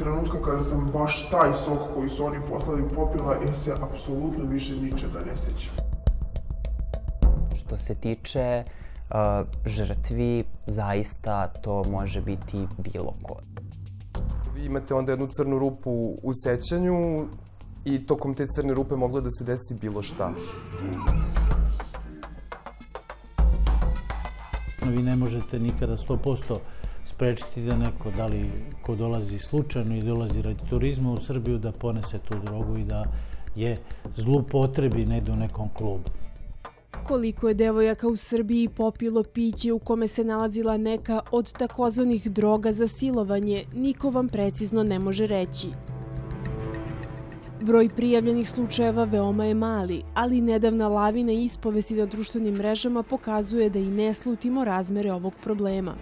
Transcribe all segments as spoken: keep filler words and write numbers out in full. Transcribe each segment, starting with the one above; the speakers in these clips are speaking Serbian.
trenutka kada sam baš taj sok koji su oni poslali popila, ja se apsolutno više ničega ne sećam. Što se tiče uh, žrtvi, zaista to može biti bilo ko. Vi imate onda jednu crnu rupu u sećanju i tokom te crne rupe moglo da se desi bilo šta. Vi ne možete nikada sto posto sprečiti da neko, da li ko dolazi slučajno i dolazi radi turizma u Srbiju, da ponese tu drogu i da je zlupotrebi negde u nekom klubu. Koliko je devojaka u Srbiji popilo piće u kome se nalazila neka od takozvanih droga za silovanje, niko vam precizno ne može reći. Broj prijavljenih slučajeva veoma je mali, ali nedavna lavina ispovesti na društvenim mrežama pokazuje da i ne slutimo razmere ovog problema.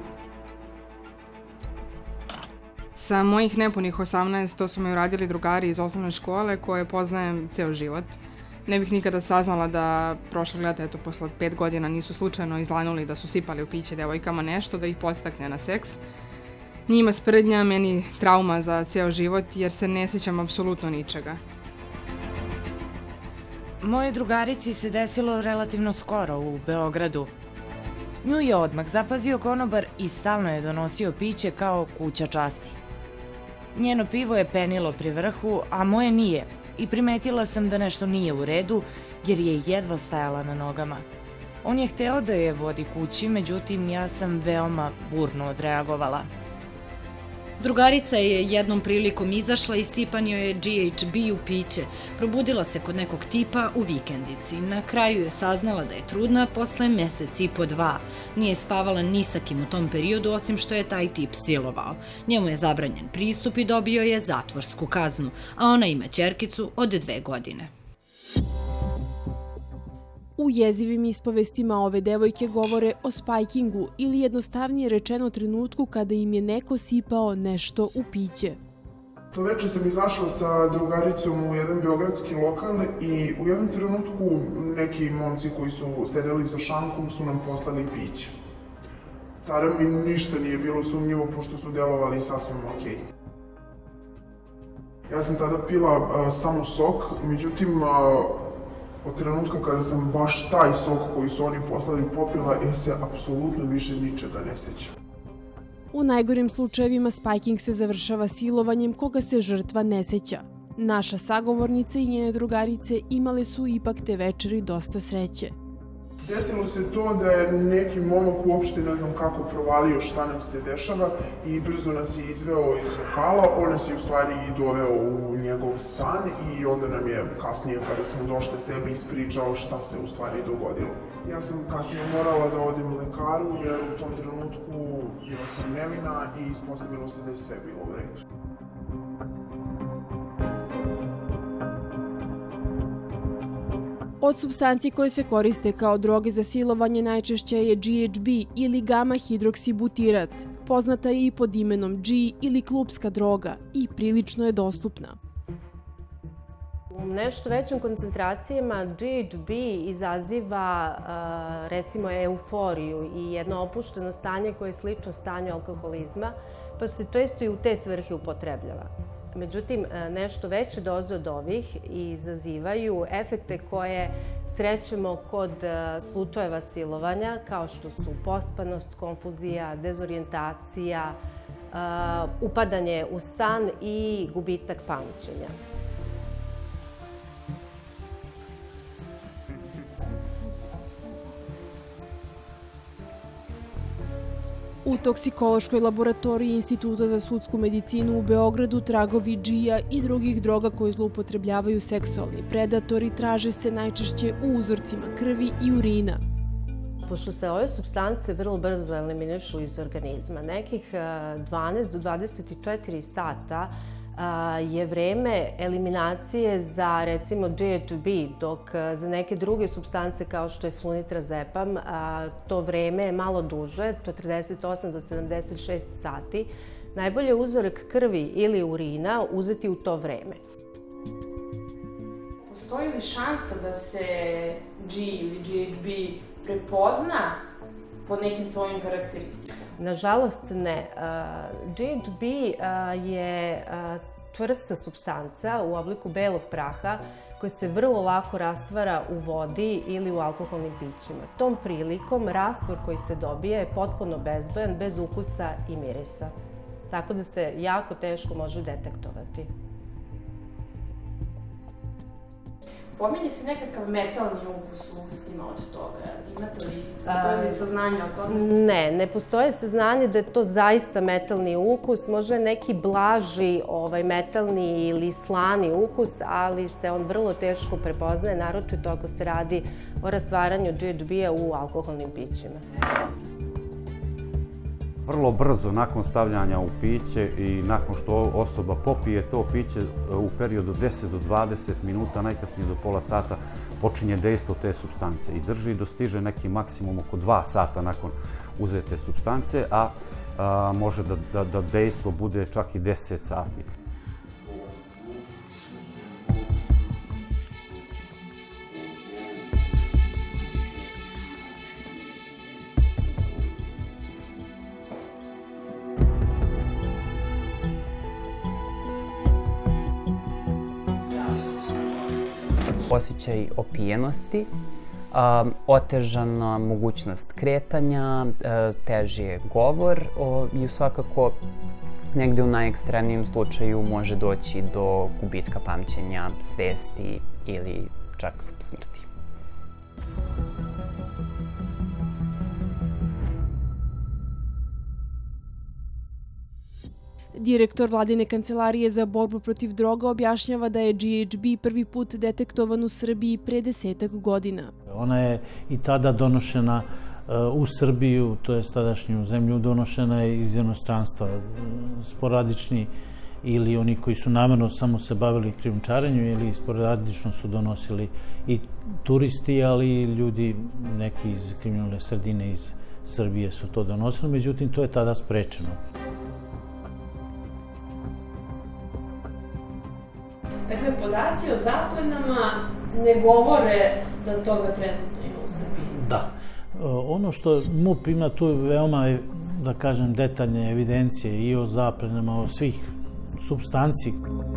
Sa mojih nepunih osamnaest to su mi uradili drugari iz osnovne škole koje poznajem ceo život. Ne bih nikada saznala da prošlog leta, eto, posle pet godina nisu slučajno izlanuli da su sipali u piće devojkama nešto da ih podstakne na seks. Njima sprdnja, meni trauma za ceo život jer se ne sjećam apsolutno ničega. Moje drugarici se desilo relativno skoro u Beogradu. Nju je odmah zapazio konobar i stalno je donosio piće kao kuća časti. Njeno pivo je penilo pri vrhu, a moje nije, i primetila sam da nešto nije u redu jer je jedva stajala na nogama. On je hteo da je vodi kući, međutim ja sam veoma burno odreagovala. Drugarica je jednom prilikom izašla i sipan joj je G H B u piće. Probudila se kod nekog tipa u vikendici. Na kraju je saznala da je trudna posle mesec i po dva. Nije spavala ni sa kim u tom periodu, osim što je taj tip silovao. Njemu je zabranjen pristup i dobio je zatvorsku kaznu, a ona ima ćerkicu od dve godine. U jezivim ispovestima ove devojke govore o spajkingu ili jednostavnije rečeno trenutku kada im je neko sipao nešto u piće. To večer sam izašla sa drugaricom u jedan beogradski lokal i u jednom trenutku neki momci koji su sedeli za šankom su nam poslali piće. Tada mi ništa nije bilo sumnjivo pošto su delovali sasvim okej. Ja sam tada pila uh, samo sok, međutim uh, od trenutka kada sam baš taj sok koji su oni poslali popila, ja se apsolutno više ničega ne sećam. U najgorim slučajevima spajking se završava silovanjem koga se žrtva ne seća. Naša sagovornica i njene drugarice imale su ipak te večeri dosta sreće. Desilo se to da je neki momak uopšte ne znam kako provalio šta nam se dešava i brzo nas je izveo iz lokala. On nas je u stvari i doveo u njegov stan i onda nam je kasnije kada smo došli sebi ispričao šta se u stvari dogodilo. Ja sam kasnije morala da odem lekaru jer u tom trenutku bila sam nevina i ispostavilo se da je sve bilo u redu. Od supstanci koje se koriste kao droge za silovanje najčešće je G H B ili gama-hidroksibutirat, poznata je i pod imenom G ili klupska droga i prilično je dostupna. U nešto većim koncentracijama G H B izaziva recimo euforiju i jedno opušteno stanje koje je slično stanju alkoholizma, pa se često i u te svrhe upotrebljava. Međutim, nešto veće doze od ovih izazivaju efekte koje srećemo kod slučajeva silovanja, kao što su pospanost, konfuzija, dezorijentacija, upadanje u san i gubitak pamćenja. U toksikološkoj laboratoriji Instituta za sudsku medicinu u Beogradu tragovi džija i drugih droga koje zloupotrebljavaju seksualni predatori traže se najčešće u uzorcima krvi i urina. Pošto se ove supstance vrlo brzo eliminišu iz organizma, nekih dvanaest do dvadeset četiri sata je vreme eliminacije za recimo G H B, dok za neke druge supstance kao što je flunitrazepam to vreme je malo duže, četrdeset osam do sedamdeset šest sati. Najbolje je uzorak krvi ili urina uzeti u to vreme. Postoji li šansa da se G ili G H B prepozna po nekim svojim karakteristikama? Nažalost ne. G H B je čvrsta supstanca u obliku belog praha koji se vrlo lako rastvara u vodi ili u alkoholnim pićima. Tom prilikom rastvor koji se dobije je potpuno bezbojan, bez ukusa i mirisa. Tako da se jako teško može detektovati. Pominje se nekakav metalni ukus u ustima od toga. Imate li, postoje li saznanja o tome? Ne, ne postoje saznanje da je to zaista metalni ukus. Može je neki blaži metalni ili slani ukus, ali se on vrlo teško prepoznaje, naročito ako se radi o rastvaranju G H B-a u alkoholnim pićima. Vrlo brzo nakon stavljanja u piće i nakon što osoba popije to piće u periodu od deset do dvadeset minuta, najkasnije do pola sata, počinje dejstvo te supstance i drži i dostiže neki maksimum oko dva sata nakon uzete supstance, a, a može da, da, da dejstvo bude čak i deset sati. Osjećaj opijenosti, um, otežana mogućnost kretanja, uh, teži je govor o, i svakako negde u najekstremnijem slučaju može doći do gubitka pamćenja, svesti ili čak smrti. Direktor Vladine kancelarije za borbu protiv droga objašnjava da je G H B prvi put detektovan u Srbiji pre desetak godina. Ona je i tada donošena u Srbiju, to je tadašnju zemlju, donošena je iz inostranstva. Sporadični ili oni koji su namerno samo se bavili krijumčarenju ili sporadično su donosili i turisti, ali i ljudi, neki iz kriminalne sredine iz Srbije su to donosili, međutim to je tada sprečeno. Dakle, podaci o zaplenama ne govore da toga trenutno ima u Srbiji. Da. Ono što M U P ima tu veoma, da kažem, detaljne evidencije i o zaplenama, o svih supstanci.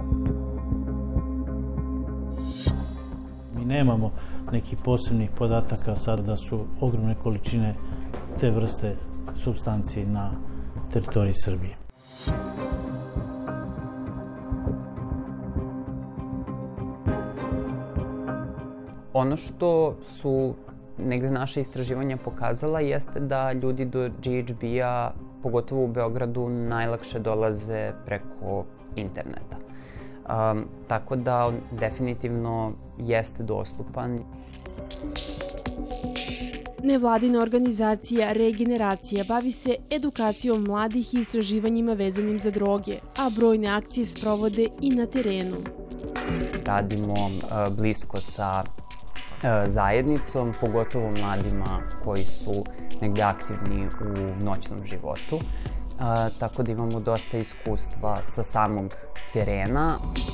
Mi nemamo nekih posebnih podataka sada da su ogromne količine te vrste supstanci na teritoriji Srbije. Ono što su negde naše istraživanja pokazala jeste da ljudi do G H B-a, pogotovo u Beogradu, najlakše dolaze preko interneta. Um, tako da on definitivno jeste dostupan. Nevladina organizacija Regeneracija bavi se edukacijom mladih i istraživanjima vezanim za droge, a brojne akcije sprovode i na terenu. Radimo uh, blisko sa zajednicom, pogotovo mladima koji su negde aktivni u noćnom životu. A, tako da imamo dosta iskustva sa samog terena.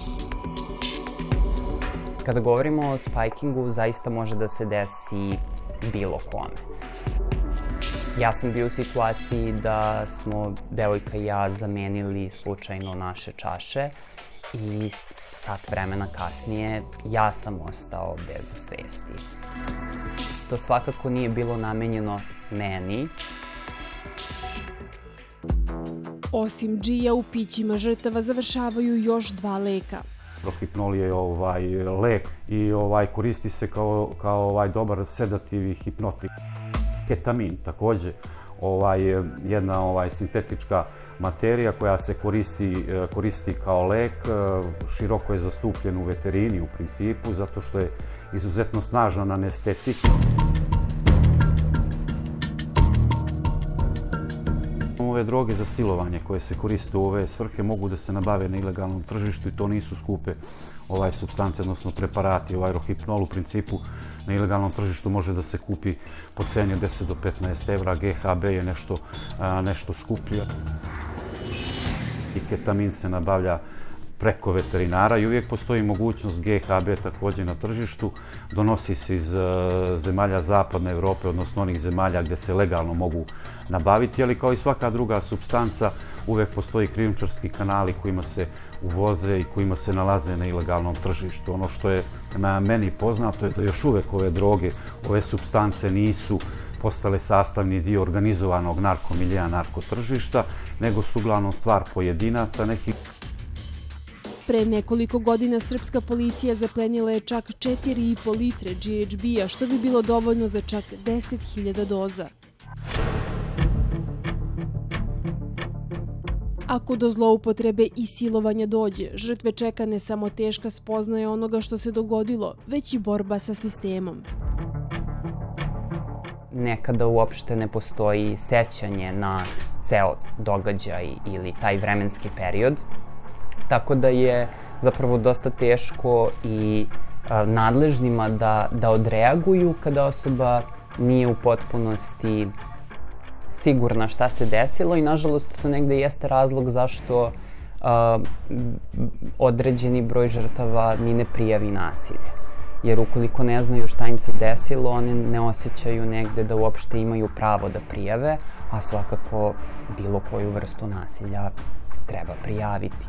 Kada govorimo o spikingu, zaista može da se desi bilo kome. Ja sam bio u situaciji da smo, devojka i ja, zamenili slučajno naše čaše i sat vremena kasnije ja sam ostao bez svesti. To svakako nije bilo namenjeno meni. Osim džija, u pićima žrtava završavaju još dva leka. Rohipnol je ovaj lek i ovaj koristi se kao kao ovaj dobar sedativ i hipnotik. Ketamin takođe, ovaj jedna ovaj sintetička materija koja se koristi, koristi kao lek, široko je zastupljen u veterini u principu, zato što je izuzetno snažan anestetik. Ove droge za silovanje koje se koriste u ove svrhe mogu da se nabave na ilegalnom tržištu i to nisu skupe ovaj supstance, odnosno preparati. Ovaj rohipnol u principu na ilegalnom tržištu može da se kupi po ceni od deset do petnaest evra, G H B je nešto, a, nešto skuplji. I ketamin se nabavlja preko veterinara i uvijek postoji mogućnost G H B također na tržištu. Donosi se iz zemalja Zapadne Evrope, odnosno onih zemalja gdje se legalno mogu nabaviti, ali kao i svaka druga supstanca uvijek postoji krijumčarski kanali kojima se uvoze i kojima se nalaze na ilegalnom tržištu. Ono što je meni poznato je da još uvijek ove droge, ove supstance nisu postale sastavni dio organizovanog narkomilija, narkotržišta, nego su uglavnom stvar pojedinaca nekih. Pre nekoliko godina srpska policija zaplenila je čak četiri i po litre G H B-a, što bi bilo dovoljno za čak deset hiljada doza. Ako do zloupotrebe i silovanja dođe, žrtve čeka ne samo teška spoznaja onoga što se dogodilo, već i borba sa sistemom. Nekada uopšte ne postoji sećanje na ceo događaj ili taj vremenski period, tako da je zapravo dosta teško i nadležnima da, da odreaguju kada osoba nije u potpunosti sigurna šta se desilo i nažalost to negde jeste razlog zašto uh, određeni broj žrtava ni ne prijavi nasilje. Jer ukoliko ne znaju šta im se desilo, oni ne osjećaju negde da uopšte imaju pravo da prijave, a svakako bilo koju vrstu nasilja treba prijaviti.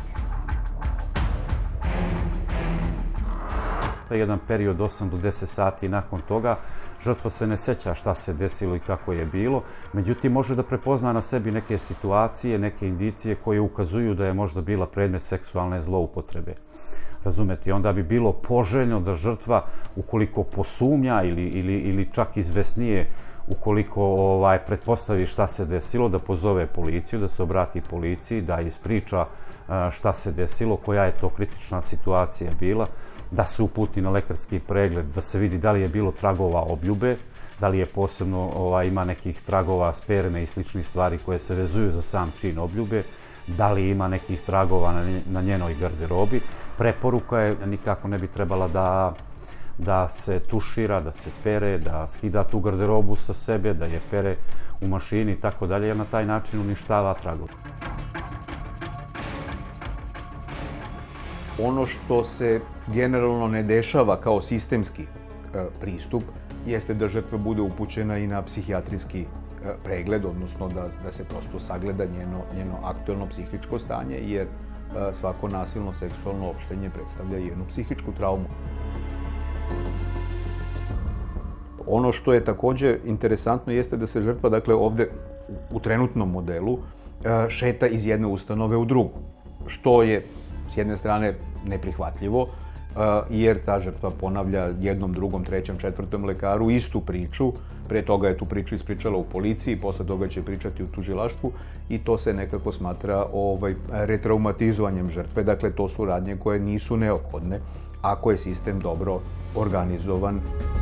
Jedan period osam do deset sati nakon toga žrtva se ne sjeća šta se desilo i kako je bilo, međutim može da prepozna na sebi neke situacije, neke indicije koje ukazuju da je možda bila predmet seksualne zloupotrebe. Razumete, onda bi bilo poželjno da žrtva, ukoliko posumnja ili, ili, ili čak izvesnije, ukoliko ovaj, pretpostavi šta se desilo, da pozove policiju, da se obrati policiji, da ispriča šta se desilo, koja je to kritična situacija bila, da se uputi na lekarski pregled, da se vidi da li je bilo tragova obljube, da li je posebno ovaj, ima nekih tragova sperme i sličnih stvari koje se vezuju za sam čin obljube, da li ima nekih tragova na, na njenoj garderobi. Preporuka je da nikako ne bi trebala da, da se tušira, da se pere, da skida tu garderobu sa sebe, da je pere u mašini i tako dalje, jer na taj način uništava tragove. Ono što se generalno ne dešava kao sistemski e, pristup jeste da žrtva bude upućena i na psihijatrijski e, pregled, odnosno da, da se prosto sagleda njeno, njeno aktuelno psihičko stanje, jer e, svako nasilno seksualno opštenje predstavlja jednu psihičku traumu. Ono što je također interesantno jeste da se žrtva, dakle, ovde u trenutnom modelu e, šeta iz jedne ustanove u drugu, što je s jedne strane neprihvatljivo, jer ta žrtva ponavlja jednom, drugom, trećem, četvrtom lekaru istu priču. Pre toga je tu priču ispričala u policiji, posle toga će pričati u tužilaštvu i to se nekako smatra ovaj, retraumatizovanjem žrtve. Dakle, to su radnje koje nisu neophodne ako je sistem dobro organizovan.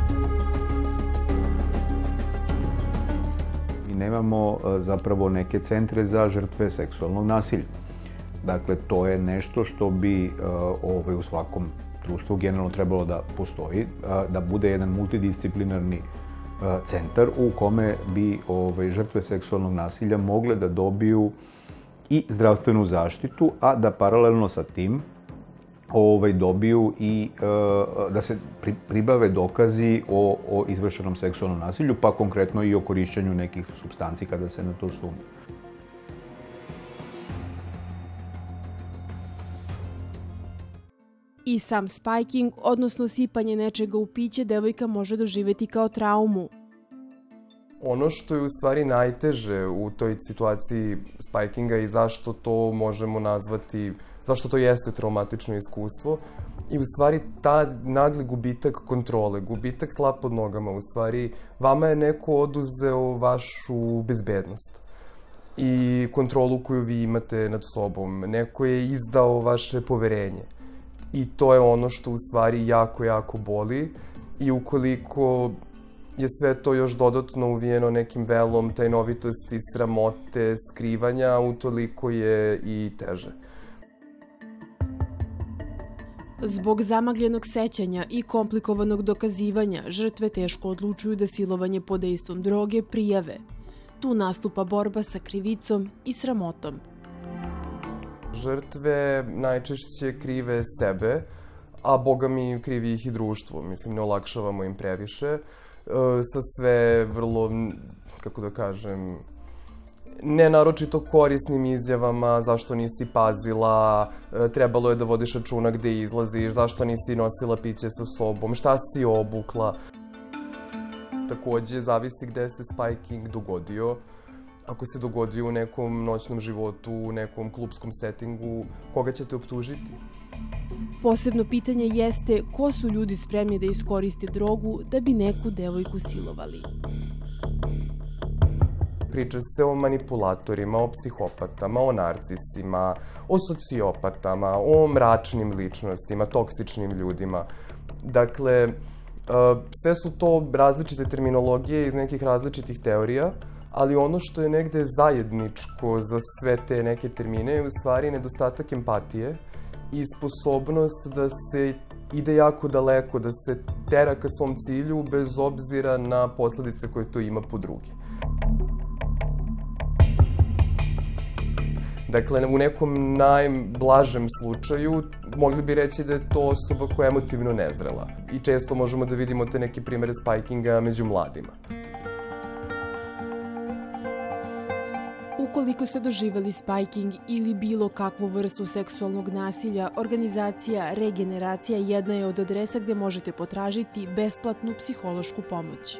Mi nemamo zapravo neke centre za žrtve seksualnog nasilja. Dakle, to je nešto što bi uh, ovaj, u svakom društvu generalno trebalo da postoji, uh, da bude jedan multidisciplinarni uh, centar u kome bi ovaj, žrtve seksualnog nasilja mogle da dobiju i zdravstvenu zaštitu, a da paralelno sa tim ovaj, dobiju i uh, da se pri, pribave dokazi o, o izvršenom seksualnom nasilju, pa konkretno i o korišćenju nekih supstanci kada se na to sumnja. I sam spiking, odnosno sipanje nečega u piće, devojka može doživjeti kao traumu. Ono što je u stvari najteže u toj situaciji spikinga i zašto to možemo nazvati, zašto to jeste traumatično iskustvo, i u stvari ta nagli gubitak kontrole, gubitak tla pod nogama, u stvari vama je neko oduzeo vašu bezbednost i kontrolu koju vi imate nad sobom, neko je izdao vaše poverenje. I to je ono što u stvari jako, jako boli i ukoliko je sve to još dodatno uvijeno nekim velom tajnovitosti, sramote, skrivanja, utoliko je i teže. Zbog zamagljenog sećanja i komplikovanog dokazivanja, žrtve teško odlučuju da silovanje pod dejstvom droge prijave. Tu nastupa borba sa krivicom i sramotom. Žrtve najčešće krive sebe, a boga mi krivi ih i društvo. Mislim, ne olakšavamo im previše. Sa sve vrlo, kako da kažem, ne naročito korisnim izjavama, zašto nisi pazila, trebalo je da vodiš računa gde izlaziš, zašto nisi nosila piće sa sobom, šta si obukla. Takođe, zavisi gde se spiking dogodio. Ako se dogodio u nekom noćnom životu, u nekom klupskom settingu, koga ćete optužiti? Posebno pitanje jeste ko su ljudi spremni da iskoriste drogu da bi neku devojku silovali. Priča se o manipulatorima, o psihopatama, o narcisima, o sociopatama, o mračnim ličnostima, toksičnim ljudima. Dakle, sve su to različite terminologije iz nekih različitih teorija, ali ono što je negde zajedničko za sve te neke termine je u stvari nedostatak empatije i sposobnost da se ide jako daleko, da se tera ka svom cilju bez obzira na posledice koje to ima po druge. Dakle, u nekom najblažem slučaju mogli bi reći da je to osoba koja je emotivno nezrela. I često možemo da vidimo te neke primere spikinga među mladima. Ukoliko ste doživeli spiking ili bilo kakvu vrstu seksualnog nasilja, organizacija Regeneracija jedna je od adresa gde možete potražiti besplatnu psihološku pomoć.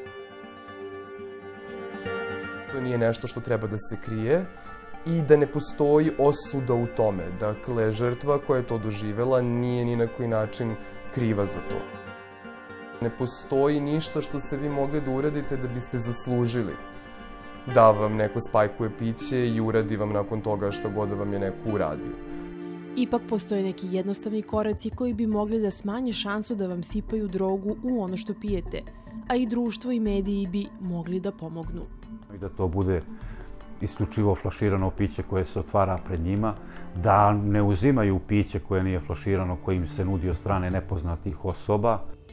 To nije nešto što treba da se krije i da ne postoji osuda u tome. Dakle, žrtva koja je to doživela nije ni na koji način kriva za to. Ne postoji ništa što ste vi mogli da uradite da biste zaslužili da vam neko spajkuje piće i uradi vam nakon toga što god vam je neko uradio. Ipak postoje neki jednostavni koraci koji bi mogli da smanje šansu da vam sipaju drogu u ono što pijete, a i društvo i mediji bi mogli da pomognu. I da to bude isključivo flaširano piće koje se otvara pred njima, da ne uzimaju piće koje nije flaširano, koje im se nudi od strane nepoznatih osoba.